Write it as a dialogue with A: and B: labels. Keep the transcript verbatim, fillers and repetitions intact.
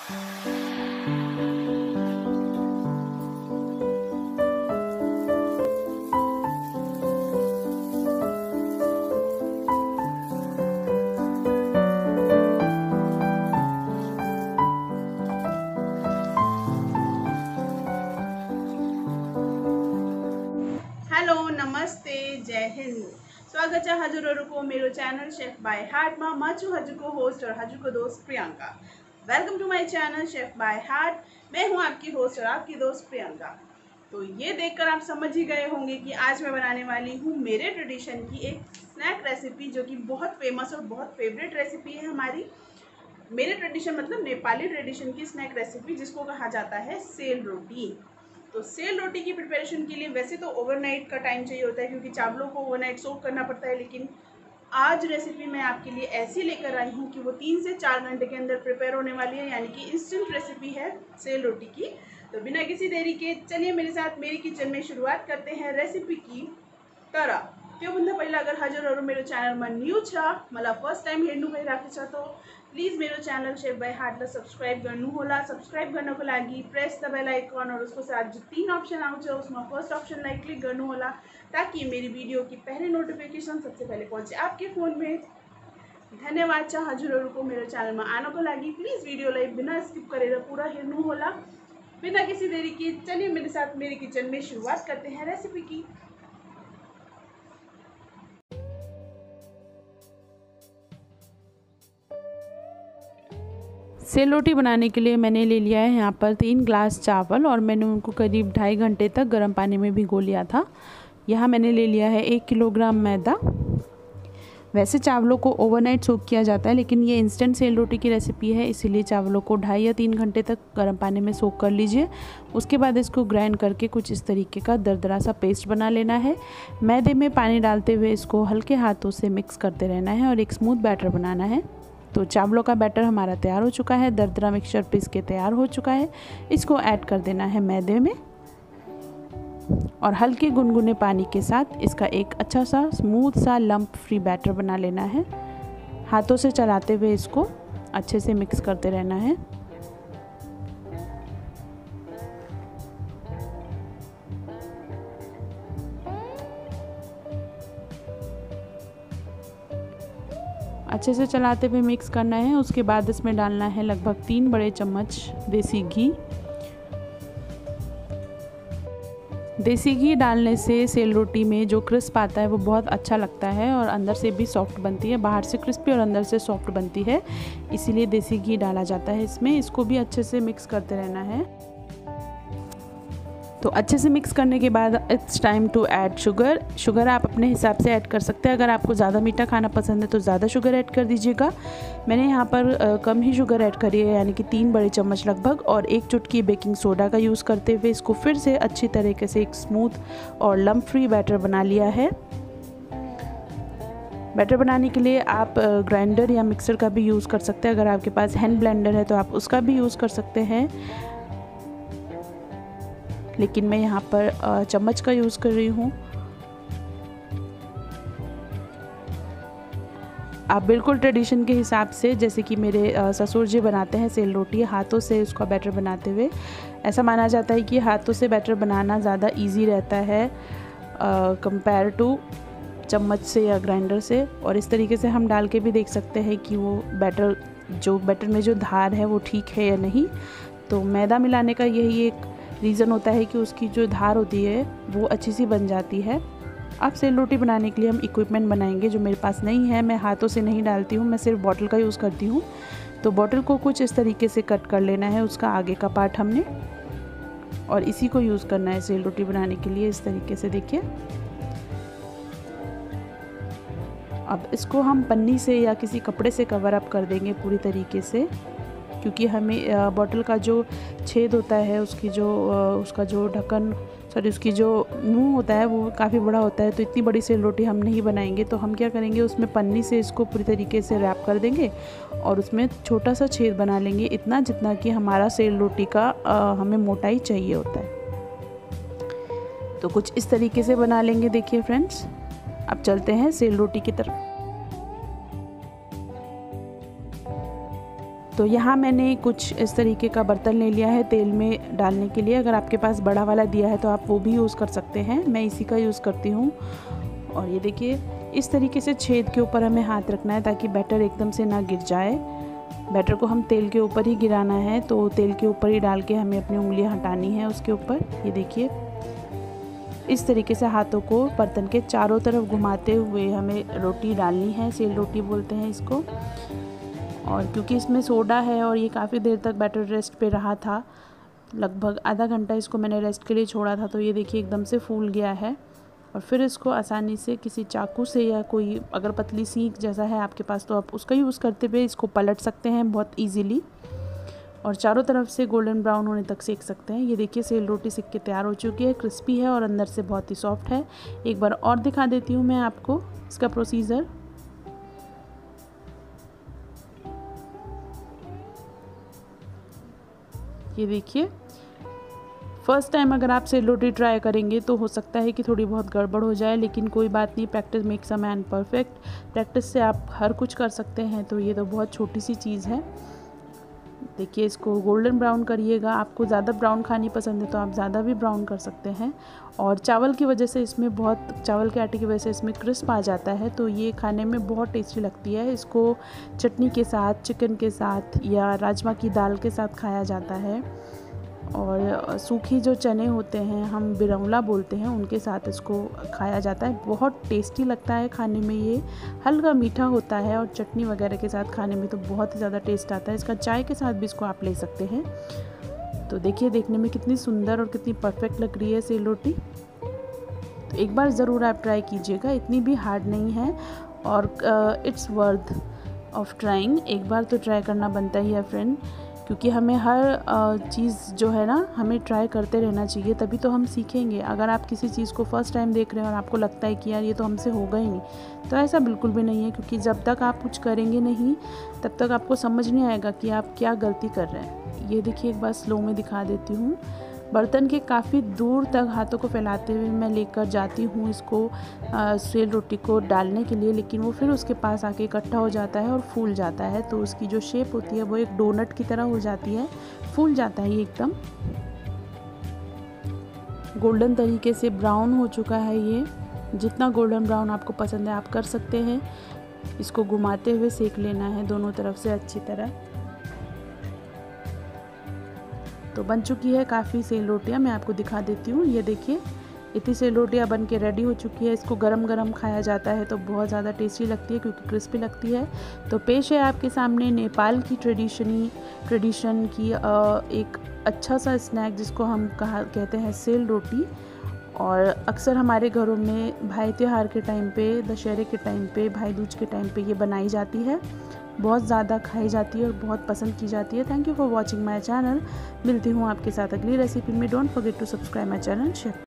A: नमस्ते, जय हिंद। स्वागत है हजुरहरू को मेरो चैनल शेफ बाय हार्ट में। मैं छु हजुरको होस्ट और हजुरको दोस्त Priyanka. Welcome to my channel chef by heart. मैं हूं आपकी होस्ट और आपकी दोस्त प्रियंका। तो ये देखकर आप समझ ही गए होंगे कि आज मैं बनाने वाली हूं मेरे ट्रेडिशन की एक स्नैक रेसिपी, जो कि बहुत फेमस और बहुत फेवरेट रेसिपी है हमारी। मेरे ट्रेडिशन मतलब नेपाली ट्रेडिशन की स्नैक रेसिपी, जिसको कहा जाता है सेल रोटी। तो सेल रोटी की प्रिपरेशन के लिए वैसे तो ओवरनाइट का टाइम चाहिए होता है, क्योंकि चावलों को ओवरनाइट सोक करना पड़ता है, लेकिन आज रेसिपी मैं आपके लिए ऐसी लेकर आई हूँ कि वो तीन से चार घंटे के अंदर प्रिपेयर होने वाली है, यानी कि इंस्टेंट रेसिपी है सेल रोटी की। तो बिना किसी देरी के चलिए मेरे साथ मेरी किचन में शुरुआत करते हैं रेसिपी की तरह। त्यो भन्दा पहिला अगर हजुरहरू मेरो च्यानलमा न्यू छ, मलाई फर्स्ट टाइम हेर्नु भइरहेको छ, तो प्लीज मेरो च्यानल शेफ बाय हार्टलाई सब्सक्राइब गर्नुहोला। सब्सक्राइब गर्नको लागि प्रेस द बेल आइकन और उसको साथ जो तीन ऑप्शन आउँछ उसमें फर्स्ट ऑप्शनलाई क्लिक गर्नुहोला, ताकि मेरी वीडियो की पहले नोटिफिकेशन सबसे पहले पहुंचे आपके फ़ोन में। धन्यवाद छ हजुरहरूको मेरो च्यानलमा आनको लागि। प्लीज वीडियोलाई बिना स्किप गरेर पूरा हेर्नुहोला। बिना किसी देरी के चलिए मेरे साथ मेरी किचन में शुरुआत करते हैं रेसिपी की।
B: सेल रोटी बनाने के लिए मैंने ले लिया है यहाँ पर तीन ग्लास चावल, और मैंने उनको करीब ढाई घंटे तक गर्म पानी में भिगो लिया था। यहाँ मैंने ले लिया है एक किलोग्राम मैदा। वैसे चावलों को ओवरनाइट सोक किया जाता है, लेकिन ये इंस्टेंट सेल रोटी की रेसिपी है, इसीलिए चावलों को ढाई या तीन घंटे तक गर्म पानी में सोक कर लीजिए। उसके बाद इसको ग्राइंड करके कुछ इस तरीके का दरदरा सा पेस्ट बना लेना है। मैदे में पानी डालते हुए इसको हल्के हाथों से मिक्स करते रहना है और एक स्मूथ बैटर बनाना है। तो चावलों का बैटर हमारा तैयार हो चुका है, दरदरा मिक्सचर पीस के तैयार हो चुका है। इसको ऐड कर देना है मैदे में, और हल्के गुनगुने पानी के साथ इसका एक अच्छा सा स्मूथ सा लंप फ्री बैटर बना लेना है। हाथों से चलाते हुए इसको अच्छे से मिक्स करते रहना है। अच्छे से चलाते हुए मिक्स करना है। उसके बाद इसमें डालना है लगभग तीन बड़े चम्मच देसी घी। देसी घी डालने से सेल रोटी में जो क्रिस्प आता है वो बहुत अच्छा लगता है, और अंदर से भी सॉफ्ट बनती है। बाहर से क्रिस्पी और अंदर से सॉफ्ट बनती है, इसीलिए देसी घी डाला जाता है इसमें। इसको भी अच्छे से मिक्स करते रहना है। तो अच्छे से मिक्स करने के बाद it's time to add sugar. Sugar आप अपने हिसाब से ऐड कर सकते हैं। अगर आपको ज़्यादा मीठा खाना पसंद है तो ज़्यादा शुगर ऐड कर दीजिएगा। मैंने यहाँ पर आ, कम ही शुगर ऐड करी है, यानी कि तीन बड़े चम्मच लगभग, और एक चुटकी बेकिंग सोडा का यूज़ करते हुए इसको फिर से अच्छी तरीके से एक स्मूथ और लम्प फ्री बैटर बना लिया है। बैटर बनाने के लिए आप ग्राइंडर या मिक्सर का भी यूज़ कर सकते हैं। अगर आपके पास हैंड ब्लेंडर है तो आप उसका भी यूज़ कर सकते हैं, लेकिन मैं यहाँ पर चम्मच का यूज़ कर रही हूँ। आप बिल्कुल ट्रेडिशन के हिसाब से, जैसे कि मेरे ससुर जी बनाते हैं सेल रोटी, हाथों से उसका बैटर बनाते हुए। ऐसा माना जाता है कि हाथों से बैटर बनाना ज़्यादा इजी रहता है कंपेयर टू चम्मच से या ग्राइंडर से। और इस तरीके से हम डाल के भी देख सकते हैं कि वो बैटर जो बैटर में जो धार है वो ठीक है या नहीं। तो मैदा मिलाने का यही एक रीज़न होता है कि उसकी जो धार होती है वो अच्छी सी बन जाती है। अब सेल रोटी बनाने के लिए हम इक्विपमेंट बनाएंगे, जो मेरे पास नहीं है। मैं हाथों से नहीं डालती हूँ, मैं सिर्फ बॉटल का यूज़ करती हूँ। तो बॉटल को कुछ इस तरीके से कट कर लेना है, उसका आगे का पार्ट हमने, और इसी को यूज़ करना है सेल रोटी बनाने के लिए। इस तरीके से देखिए। अब इसको हम पन्नी से या किसी कपड़े से कवर अप कर देंगे पूरी तरीके से, क्योंकि हमें बॉटल का जो छेद होता है, उसकी जो उसका जो ढक्कन सॉरी उसकी जो मुंह होता है वो काफ़ी बड़ा होता है। तो इतनी बड़ी सेल रोटी हम नहीं बनाएंगे। तो हम क्या करेंगे, उसमें पन्नी से इसको पूरी तरीके से रैप कर देंगे और उसमें छोटा सा छेद बना लेंगे, इतना जितना कि हमारा सेल रोटी का आ, हमें मोटाई चाहिए होता है। तो कुछ इस तरीके से बना लेंगे। देखिए फ्रेंड्स, अब चलते हैं सेल रोटी की तरफ। तो यहाँ मैंने कुछ इस तरीके का बर्तन ले लिया है तेल में डालने के लिए। अगर आपके पास बड़ा वाला दिया है तो आप वो भी यूज़ कर सकते हैं, मैं इसी का यूज़ करती हूँ। और ये देखिए इस तरीके से छेद के ऊपर हमें हाथ रखना है ताकि बैटर एकदम से ना गिर जाए। बैटर को हम तेल के ऊपर ही गिराना है, तो तेल के ऊपर ही डाल के हमें अपनी उंगलियां हटानी है उसके ऊपर। ये देखिए इस तरीके से हाथों को बर्तन के चारों तरफ घुमाते हुए हमें रोटी डालनी है, सेल रोटी बोलते हैं इसको। और क्योंकि इसमें सोडा है और ये काफ़ी देर तक बैटर रेस्ट पे रहा था, लगभग आधा घंटा इसको मैंने रेस्ट के लिए छोड़ा था, तो ये देखिए एकदम से फूल गया है। और फिर इसको आसानी से किसी चाकू से या कोई अगर पतली सीख जैसा है आपके पास तो आप उसका यूज़ करते हुए इसको पलट सकते हैं बहुत इजीली। और चारों तरफ से गोल्डन ब्राउन होने तक सेक सकते हैं। ये देखिए सेल रोटी सेक के तैयार हो चुकी है, क्रिस्पी है और अंदर से बहुत ही सॉफ्ट है। एक बार और दिखा देती हूँ मैं आपको इसका प्रोसीजर। ये देखिए फर्स्ट टाइम अगर आप सेल रोटी ट्राई करेंगे तो हो सकता है कि थोड़ी बहुत गड़बड़ हो जाए, लेकिन कोई बात नहीं, practice makes a man perfect. Practice से आप हर कुछ कर सकते हैं, तो ये तो बहुत छोटी सी चीज़ है। देखिए इसको गोल्डन ब्राउन करिएगा। आपको ज़्यादा ब्राउन खानी पसंद है तो आप ज़्यादा भी ब्राउन कर सकते हैं। और चावल की वजह से इसमें बहुत चावल के आटे की वजह से इसमें क्रिस्प आ जाता है, तो ये खाने में बहुत टेस्टी लगती है। इसको चटनी के साथ, चिकन के साथ या राजमा की दाल के साथ खाया जाता है। और सूखी जो चने होते हैं, हम बिरौला बोलते हैं, उनके साथ इसको खाया जाता है। बहुत टेस्टी लगता है खाने में, ये हल्का मीठा होता है और चटनी वगैरह के साथ खाने में तो बहुत ही ज़्यादा टेस्ट आता है। इसका चाय के साथ भी इसको आप ले सकते हैं। तो देखिए देखने में कितनी सुंदर और कितनी परफेक्ट लग रही है सेल रोटी। तो एक बार ज़रूर आप ट्राई कीजिएगा, इतनी भी हार्ड नहीं है और इट्स वर्थ ऑफ ट्राइंग। एक बार तो ट्राई करना बनता ही है फ्रेंड, क्योंकि हमें हर चीज़ जो है ना हमें ट्राई करते रहना चाहिए, तभी तो हम सीखेंगे। अगर आप किसी चीज़ को फर्स्ट टाइम देख रहे हैं और आपको लगता है कि यार ये तो हमसे होगा ही नहीं, तो ऐसा बिल्कुल भी नहीं है, क्योंकि जब तक आप कुछ करेंगे नहीं तब तक आपको समझ नहीं आएगा कि आप क्या गलती कर रहे हैं। ये देखिए एक बार स्लो में दिखा देती हूँ। बर्तन के काफ़ी दूर तक हाथों को फैलाते हुए मैं लेकर जाती हूँ इसको आ, सेल रोटी को डालने के लिए, लेकिन वो फिर उसके पास आके इकट्ठा हो जाता है और फूल जाता है। तो उसकी जो शेप होती है वो एक डोनट की तरह हो जाती है, फूल जाता है ये एकदम। गोल्डन तरीके से ब्राउन हो चुका है ये। जितना गोल्डन ब्राउन आपको पसंद है आप कर सकते हैं। इसको घुमाते हुए सेक लेना है दोनों तरफ से अच्छी तरह। तो बन चुकी है काफ़ी सेल रोटियाँ, मैं आपको दिखा देती हूँ। ये देखिए इतनी सेल रोटियाँ बन के रेडी हो चुकी है। इसको गरम गरम खाया जाता है तो बहुत ज़्यादा टेस्टी लगती है, क्योंकि क्रिस्पी लगती है। तो पेश है आपके सामने नेपाल की ट्रेडिशनी ट्रेडिशन की एक अच्छा सा स्नैक, जिसको हम कहा कहते हैं सेल रोटी। और अक्सर हमारे घरों में भाई त्योहार के टाइम पे, दशहरे के टाइम पे, भाई दूज के टाइम पे ये बनाई जाती है। बहुत ज़्यादा खाई जाती है और बहुत पसंद की जाती है। Thank you for watching my channel. मिलती हूँ आपके साथ अगली रेसिपी में। Don't forget to subscribe my channel chef